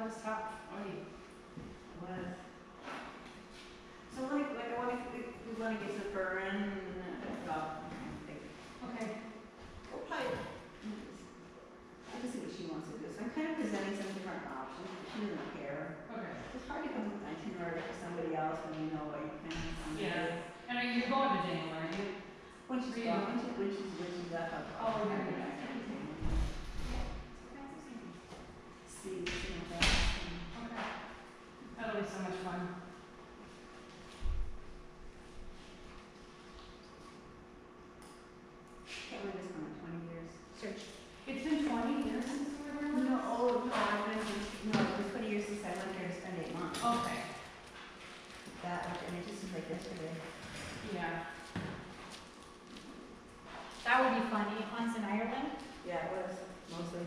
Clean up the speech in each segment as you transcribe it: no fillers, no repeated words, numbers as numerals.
was tough. Oy. Was. So like I want to, we want to get the fur in, well, I think, Okay. we'll probably, I just see what she wants to do. So I'm kind of presenting some different options, but she doesn't care. Okay. It's hard to come up with an itinerary for somebody else when you know what you can do. Yeah. And are you going to Daniel, aren't you? When she's Really? gone, when she's up. Oh, I'll okay. be back everything. See, that. Okay. That'll be so much fun. Can't believe it's been 20 years. Search. It's been 20 years since we were there? No, oh, no, I've been, no, it's been 20 years since I went there to spend 8 months. Okay. That, and it just seems like yesterday. Yeah. That would be funny. Once in Ireland. Yeah, it was, mostly.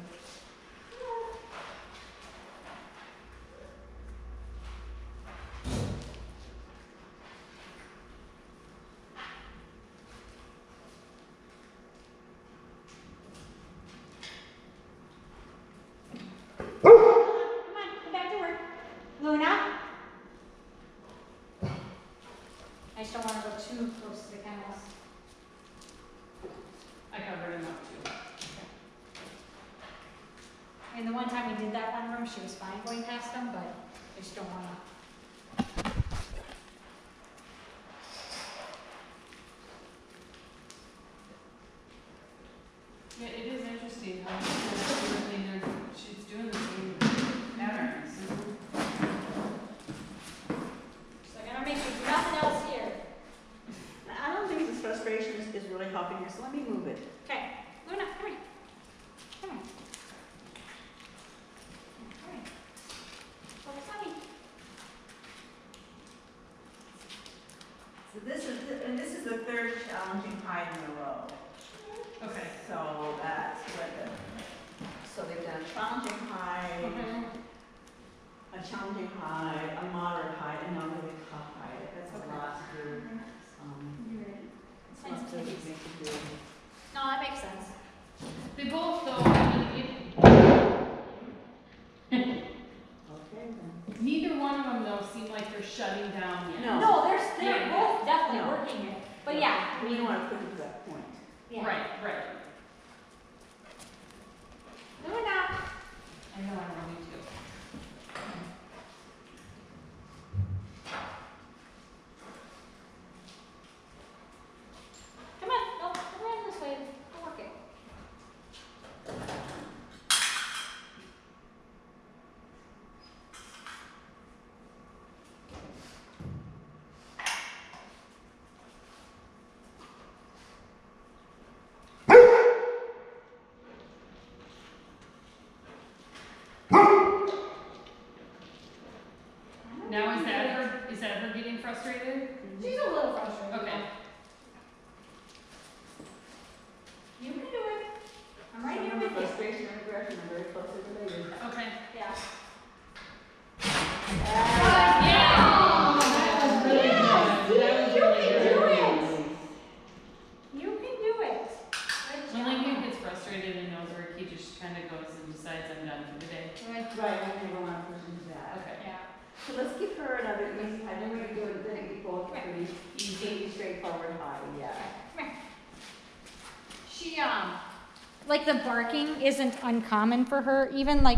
Come on, come back to work. Luna? I just don't want to go too close to the kennels. I covered him up too. I mean, the one time we did that one room, she was fine going past them, but I just don't want to. Yeah, it is interesting how she's doing the same patterns. So I'm gonna make sure there's nothing else here. I don't think this frustration is really helping her, so let me move it. Okay, Luna, come here. Come here. Come here. Focus on me. So this is the third challenging hide in a row. Okay. So that's what so they've done challenging hide, a challenging hide, a moderate hide, and now really tough hide. That's a lot to do. It's not so easy to do. No, that makes sense. They both, though, I mean, Okay then. neither one of them, though, seem like they're shutting down yet. No. No, they're Yeah. both definitely No. working it. But yeah, We don't want to put it to that point. yeah. Right, right. Luna. I know, I really do. Come on, no, come around this way. I'll work it. Now, is that her getting frustrated? She's a little frustrated. Okay. You can do it. I'm right here Some with of the you. frustration and aggression are very closely related. Okay. Yeah. Yeah! That was really good. That was really You can do good. it. You can do it. Good When job. Lincoln gets frustrated and knows work, he just kind of goes and decides I'm done for the day. Good. Right, I think we'll want to push into that. Okay. Yeah. So let's give her another easy, I know we're gonna do it, then we both Come here. pretty easy, straightforward high, yeah. Come here. She like the barking isn't uncommon for her, even like